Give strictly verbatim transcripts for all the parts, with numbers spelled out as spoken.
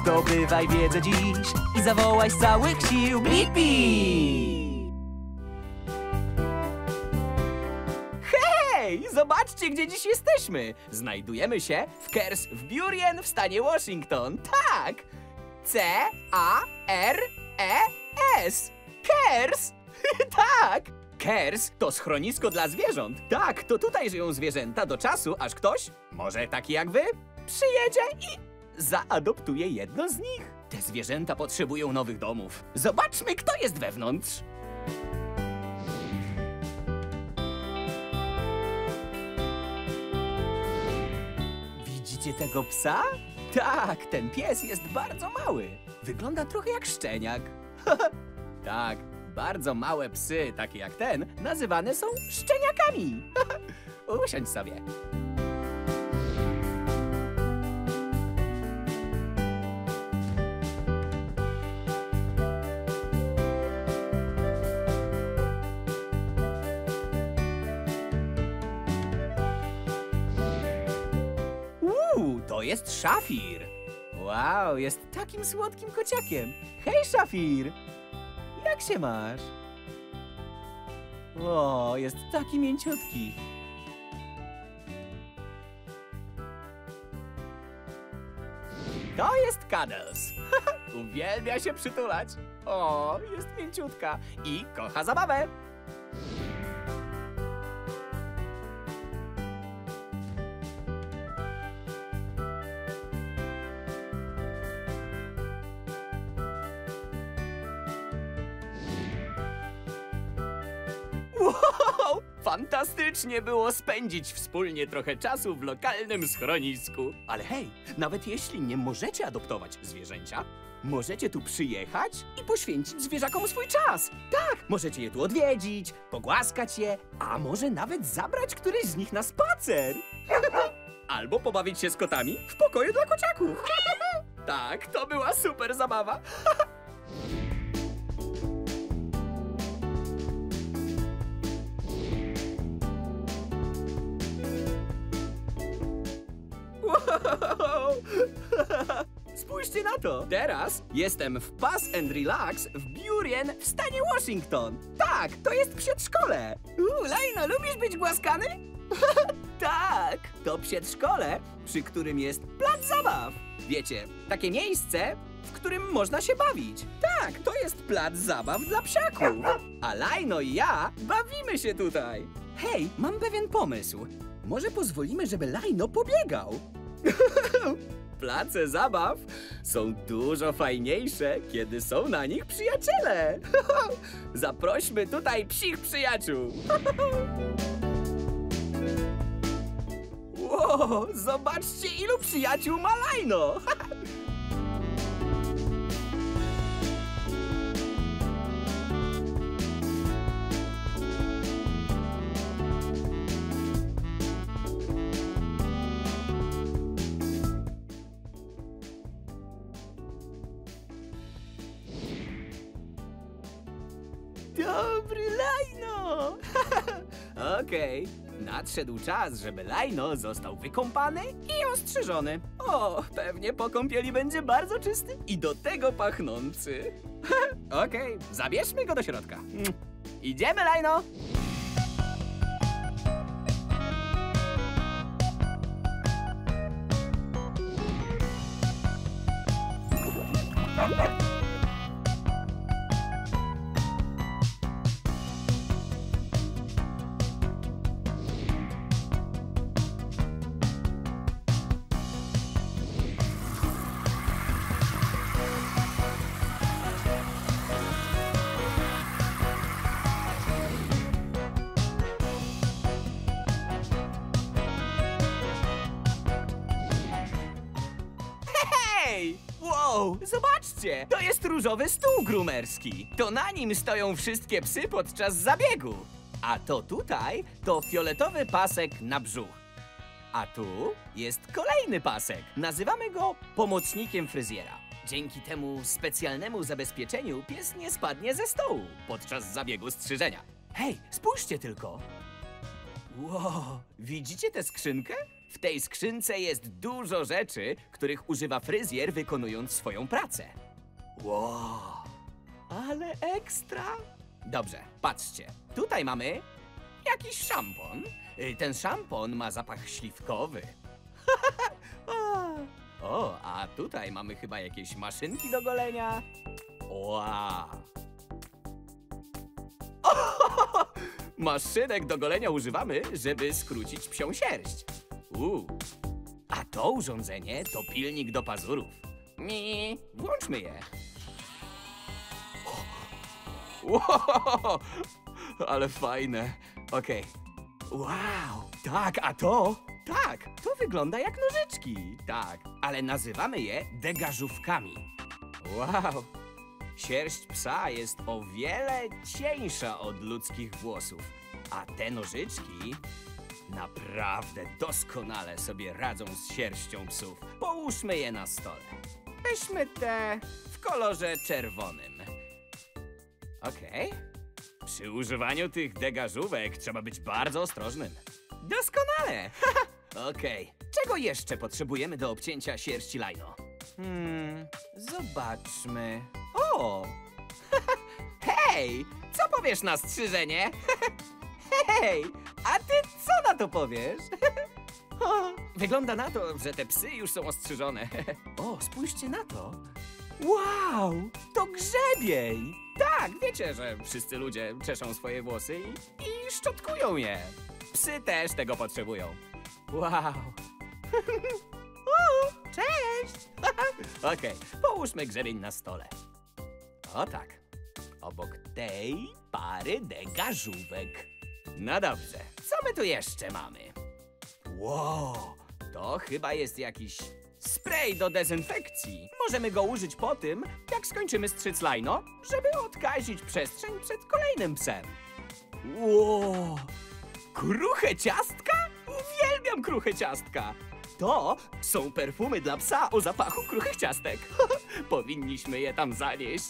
Zdobywaj wiedzę dziś i zawołaj z całych sił Blippi! Hej, zobaczcie, gdzie dziś jesteśmy! Znajdujemy się w Kers w Burien w stanie Washington. Tak! C A R E S. Kers! Tak! Kers to schronisko dla zwierząt. Tak, to tutaj żyją zwierzęta do czasu, aż ktoś, może taki jak wy, przyjedzie i zaadoptuje jedno z nich. Te zwierzęta potrzebują nowych domów. Zobaczmy, kto jest wewnątrz. Widzicie tego psa? Tak, ten pies jest bardzo mały. Wygląda trochę jak szczeniak. Tak, bardzo małe psy, takie jak ten, nazywane są szczeniakami. Usiądź sobie. Uuu, to jest Szafir. Wow, jest takim słodkim kociakiem. Hej, Szafir! Jak się masz? O, jest taki mięciutki. To jest Cuddles. Uwielbia się przytulać. O, jest mięciutka i kocha zabawę. Wow! Fantastycznie było spędzić wspólnie trochę czasu w lokalnym schronisku. Ale hej, nawet jeśli nie możecie adoptować zwierzęcia, możecie tu przyjechać i poświęcić zwierzakom swój czas. Tak, możecie je tu odwiedzić, pogłaskać je, a może nawet zabrać któreś z nich na spacer. Albo pobawić się z kotami w pokoju dla kociaków. Tak, to była super zabawa. Wow. Spójrzcie na to! Teraz jestem w Pass and Relax w Burien w stanie Washington. Tak, to jest przedszkole. Uuu, Lajno, lubisz być głaskany? Tak, to przedszkole, przy którym jest plac zabaw. Wiecie, takie miejsce, w którym można się bawić. Tak, to jest plac zabaw dla psiaków. A Lajno i ja bawimy się tutaj. Hej, mam pewien pomysł. Może pozwolimy, żeby Lajno pobiegał? Place zabaw są dużo fajniejsze, kiedy są na nich przyjaciele. Zaprośmy tutaj psich przyjaciół. Wow, zobaczcie, ilu przyjaciół ma Lajno. Dobry Lajno! Okej, nadszedł czas, żeby Lajno został wykąpany i ostrzyżony. O, pewnie po kąpieli będzie bardzo czysty i do tego pachnący. Okej, zabierzmy go do środka. Idziemy, Lajno! Hej! Wow, zobaczcie! To jest różowy stół grumerski. To na nim stoją wszystkie psy podczas zabiegu. A to tutaj to fioletowy pasek na brzuch. A tu jest kolejny pasek. Nazywamy go pomocnikiem fryzjera. Dzięki temu specjalnemu zabezpieczeniu pies nie spadnie ze stołu podczas zabiegu strzyżenia. Hej, spójrzcie tylko! Wow, widzicie tę skrzynkę? W tej skrzynce jest dużo rzeczy, których używa fryzjer, wykonując swoją pracę. Wow, ale ekstra! Dobrze, patrzcie. Tutaj mamy jakiś szampon. Y, Ten szampon ma zapach śliwkowy. O, a tutaj mamy chyba jakieś maszynki do golenia. Wow! Maszynek do golenia używamy, żeby skrócić psią sierść. Uu. A to urządzenie to pilnik do pazurów. Mi, włączmy je. Wow, ale fajne. Okej. Wow, tak, a to? Tak, to wygląda jak nożyczki. Tak, ale nazywamy je degażówkami. Wow. Sierść psa jest o wiele cieńsza od ludzkich włosów, a te nożyczki naprawdę doskonale sobie radzą z sierścią psów. Połóżmy je na stole. Weźmy te w kolorze czerwonym. Okej. Przy używaniu tych degażówek trzeba być bardzo ostrożnym. Doskonale! Okej. Czego jeszcze potrzebujemy do obcięcia sierści lajno? Hmm, zobaczmy. O! Hej! Co powiesz na strzyżenie? Hej! A ty co na to powiesz? Wygląda na to, że te psy już są ostrzyżone. O, spójrzcie na to. Wow! To grzebień! Tak, wiecie, że wszyscy ludzie czeszą swoje włosy i, i szczotkują je. Psy też tego potrzebują. Wow! O, cześć! Okej, połóżmy grzebień na stole. O tak, obok tej pary degażówek. No dobrze, co my tu jeszcze mamy? Wow, to chyba jest jakiś spray do dezynfekcji. Możemy go użyć po tym, jak skończymy strzyc lajno, żeby odkazić przestrzeń przed kolejnym psem. Wow, kruche ciastka? Uwielbiam kruche ciastka. To są perfumy dla psa o zapachu kruchych ciastek. Powinniśmy je tam zanieść.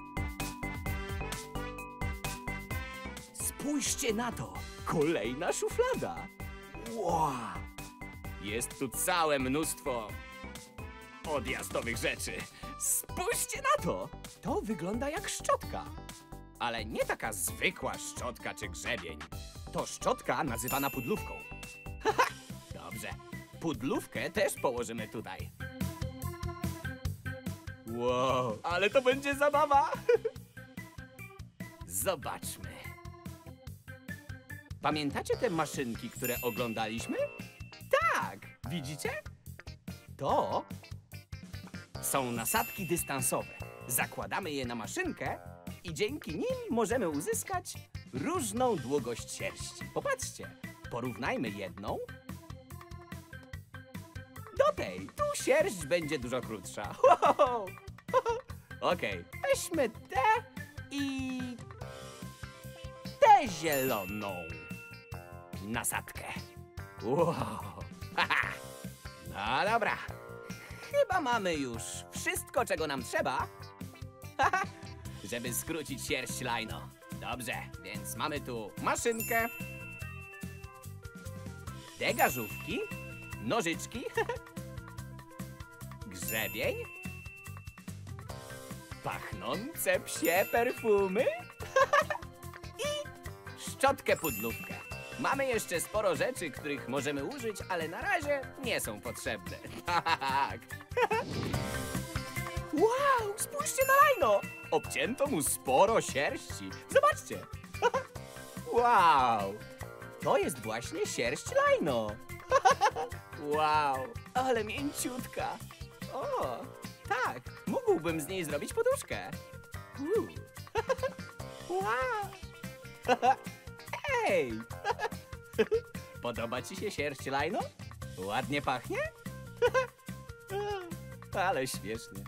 Spójrzcie na to! Kolejna szuflada! Wow! Jest tu całe mnóstwo odjazdowych rzeczy. Spójrzcie na to! To wygląda jak szczotka. Ale nie taka zwykła szczotka czy grzebień. To szczotka nazywana pudlówką. Haha! Dobrze. Pudlówkę też położymy tutaj. Wow, ale to będzie zabawa! Zobaczmy. Pamiętacie te maszynki, które oglądaliśmy? Tak, widzicie? To są nasadki dystansowe. Zakładamy je na maszynkę i dzięki nim możemy uzyskać różną długość sierści. Popatrzcie, porównajmy jedną do tej. Tu sierść będzie dużo krótsza. Wow. Okej, weźmy tę i tę zieloną nasadkę. Wow. No dobra. Chyba mamy już wszystko, czego nam trzeba, żeby skrócić sierść lajno. Dobrze, więc mamy tu maszynkę, degażówki, nożyczki, grzebień, pachnące psie perfumy i szczotkę pudlówkę. Mamy jeszcze sporo rzeczy, których możemy użyć, ale na razie nie są potrzebne. Tak. Wow, spójrzcie na lajno! Obcięto mu sporo sierści. Zobaczcie. Wow, to jest właśnie sierść lajno. Wow, ale mięciutka. O, tak, mógłbym z niej zrobić poduszkę. Uh. Wow. Hej! Podoba ci się sierść lajno? Ładnie pachnie? Ale śmiesznie.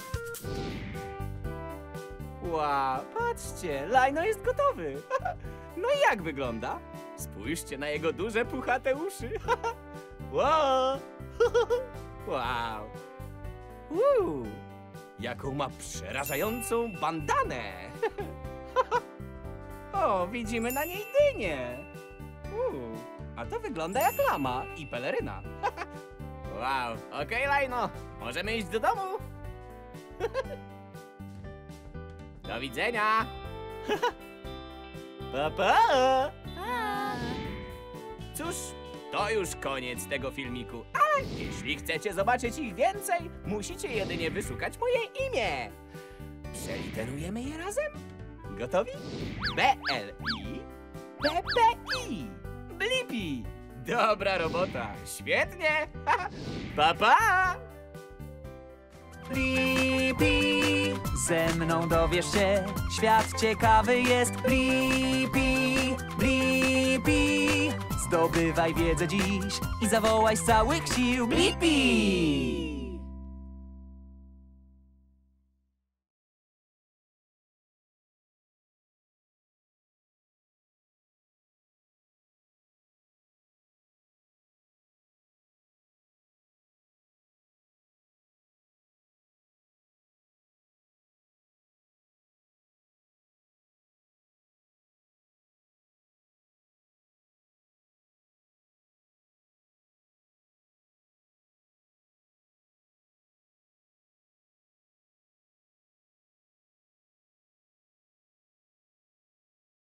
Wow, patrzcie, lajno jest gotowy. No i jak wygląda? Spójrzcie na jego duże, puchate uszy. Wow! Wow! Uuu, jaką ma przerażającą bandanę! O, widzimy na niej dynię! Uuu, a to wygląda jak lama i peleryna. Wow, okej, Lajno, możemy iść do domu. Do widzenia! Pa, pa! Cóż, to już koniec tego filmiku, ale jeśli chcecie zobaczyć ich więcej, musicie jedynie wyszukać moje imię. Przeliterujemy je razem? Gotowi? B L I P P I Blippi! Dobra robota, świetnie! Pa, pa! Blippi, ze mną dowiesz się, świat ciekawy jest. Blippi, Blippi, zdobywaj wiedzę dziś i zawołaj z całych sił. Blippi!